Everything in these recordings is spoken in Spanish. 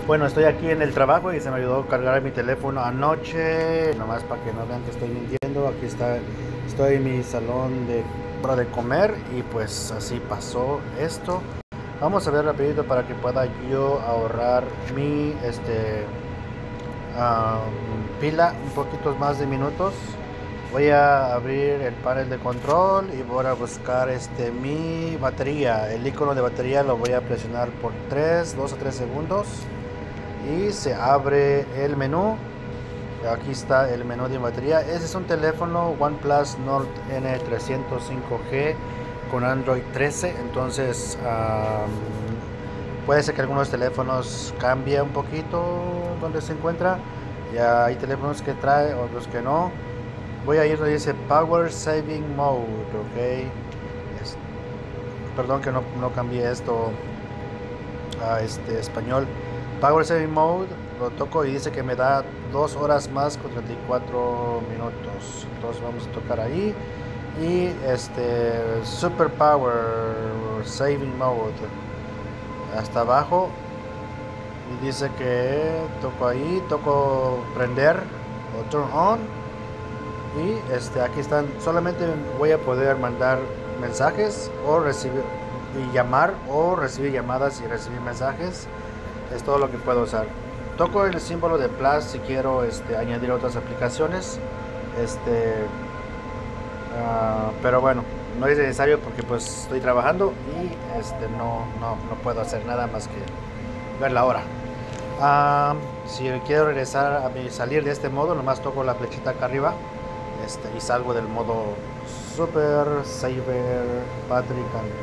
Bueno, estoy aquí en el trabajo y se me ayudó a cargar mi teléfono anoche, nomás para que no vean que estoy mintiendo. Aquí está, estoy en mi salón de hora de comer y pues así pasó esto. Vamos a ver rapidito para que pueda yo ahorrar mi ah, pila un poquito más de minutos. Voy a abrir el panel de control y voy a buscar mi batería. El icono de batería lo voy a presionar por 2 o 3 segundos y se abre el menú. Aquí está el menú de batería. Ese es un teléfono OnePlus Nord N305G con Android 13. Entonces puede ser que algunos teléfonos cambie un poquito donde se encuentra. Ya hay teléfonos que trae, otros que no. Voy a ir donde dice Power Saving Mode, ok. Es- Perdón que no cambié esto a español. Power Saving Mode, lo toco y dice que me da 2 horas más con 34 minutos. Entonces vamos a tocar ahí. Y Super Power Saving Mode hasta abajo. Y dice que toco ahí, toco prender o turn on. Y aquí están, solamente voy a poder mandar mensajes o recibir y llamar o recibir llamadas y recibir mensajes. Es todo lo que puedo usar. Toco el símbolo de plus si quiero añadir otras aplicaciones. Este, pero bueno, no es necesario porque pues estoy trabajando y no puedo hacer nada más que ver la hora. Si quiero regresar salir de este modo, nomás toco la flechita acá arriba y salgo del modo Super Saver Battery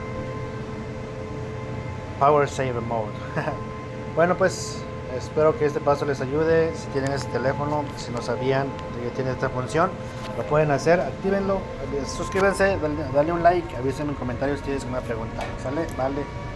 Power Saver Mode. Bueno, pues espero que este paso les ayude. Si tienen este teléfono, si no sabían que tiene esta función, lo pueden hacer, actívenlo, suscríbanse, dale un like, avísenme en comentarios si tienes alguna pregunta. ¿Sale? Vale.